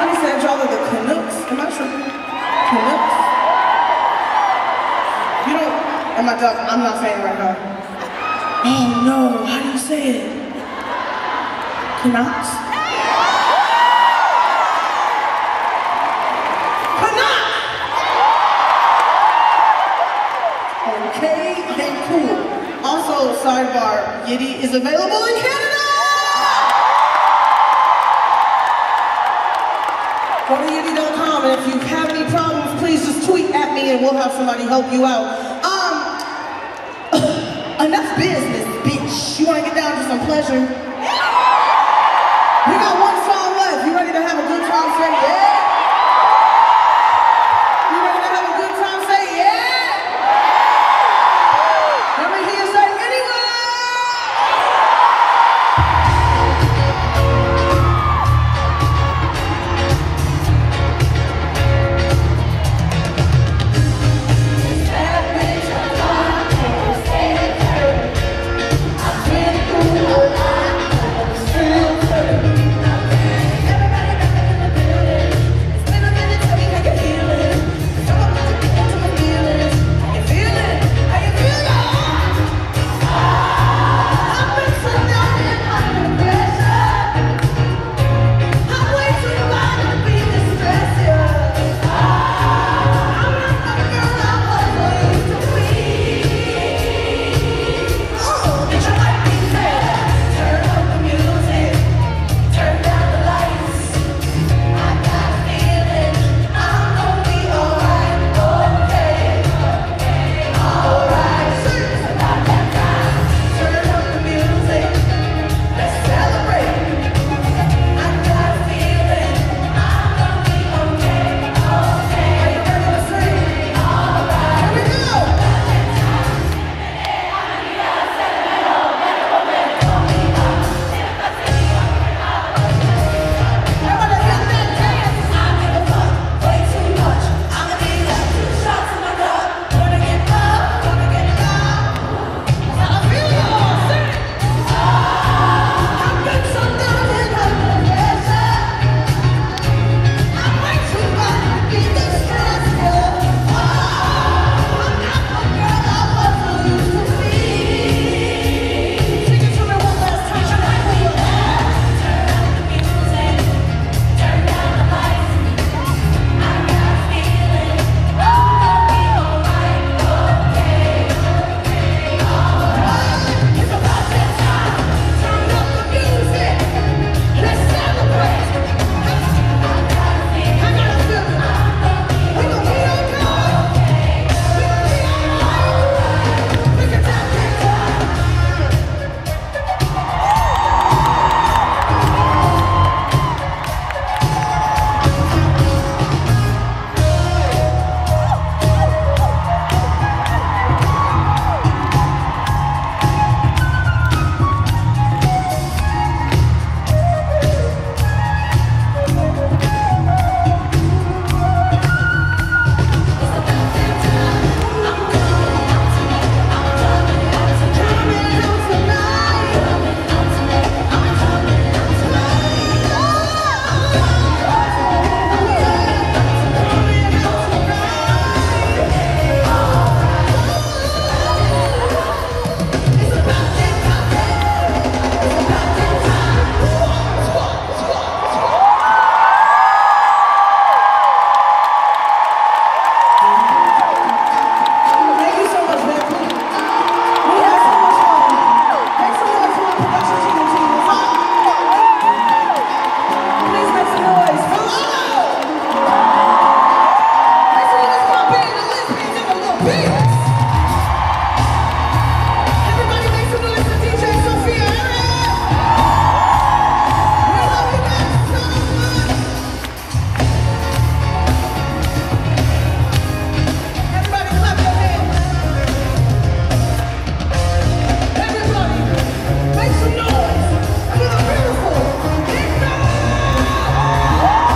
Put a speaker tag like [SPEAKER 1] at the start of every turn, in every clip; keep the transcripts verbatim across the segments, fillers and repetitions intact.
[SPEAKER 1] Somebody said y'all are the Canucks. Am I true? Canucks? You don't, am I dumb? I'm not saying it right now. Oh no, how do you say it? Canucks? Canucks! Okay, then cool. Also, sidebar, Yiddy is available in Canada! Go to Yiddy dot com, and if you have any problems, please just tweet at me and we'll have somebody help you out. Um, enough business, bitch. You wanna get down to some pleasure? We got one song left. You ready to have a good time? Say yeah. You ready to have a good time? Say yeah. Let me hear you say anyway.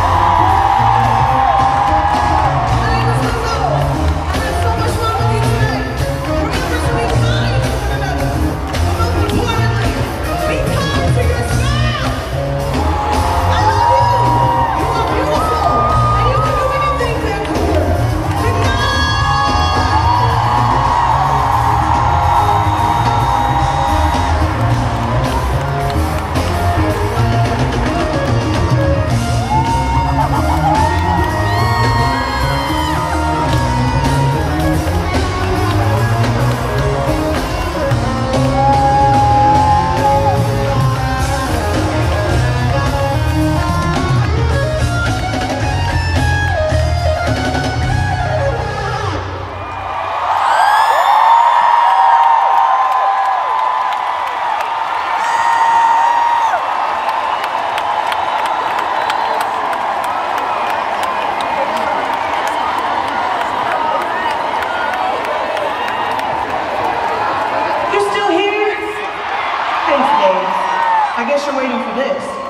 [SPEAKER 2] Tonight.
[SPEAKER 1] guess you're waiting for this.